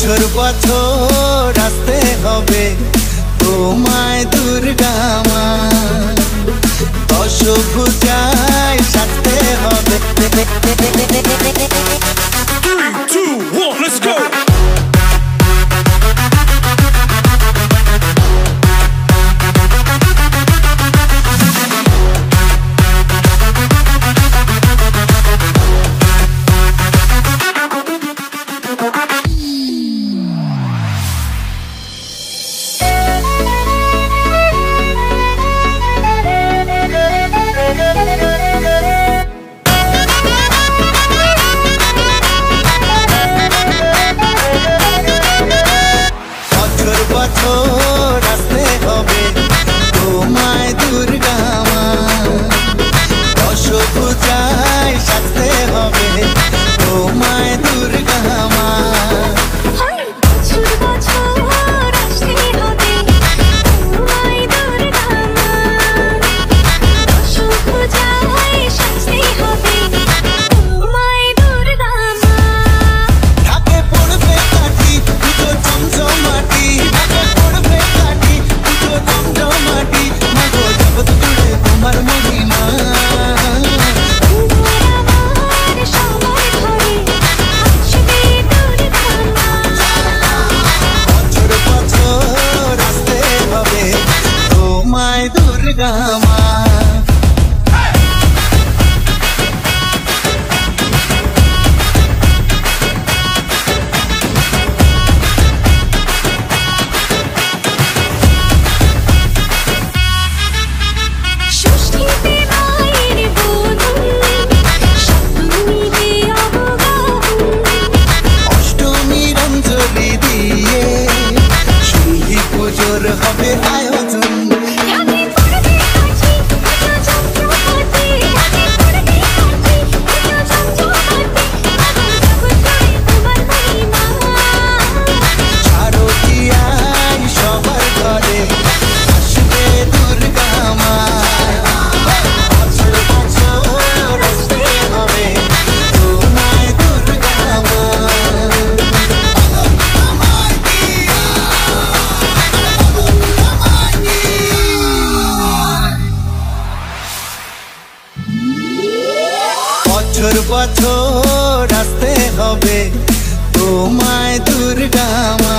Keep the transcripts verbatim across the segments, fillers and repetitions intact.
বছর বছর আসতে হবে তোমায় দুর্গা মা, দশভুজায় সাজতে হবে। three, two, one, let's go! বছর আসতে হবে তোমায় দুর্গা মা, দশভুজায় সাজতে হবে তোমায় দুর্গা মা। দুর্গা মা অষ্টমীর অঞ্জলি দিয়ে শুনি পুজোর হবে আয়োজন। বছর বছর আসতে হবে তোমায় দুর্গা মা,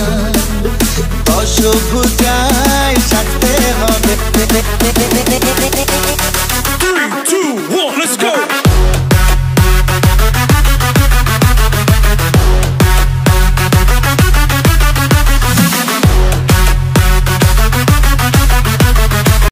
দশভুজায় সাজতে হবে। three, two, one, let's go!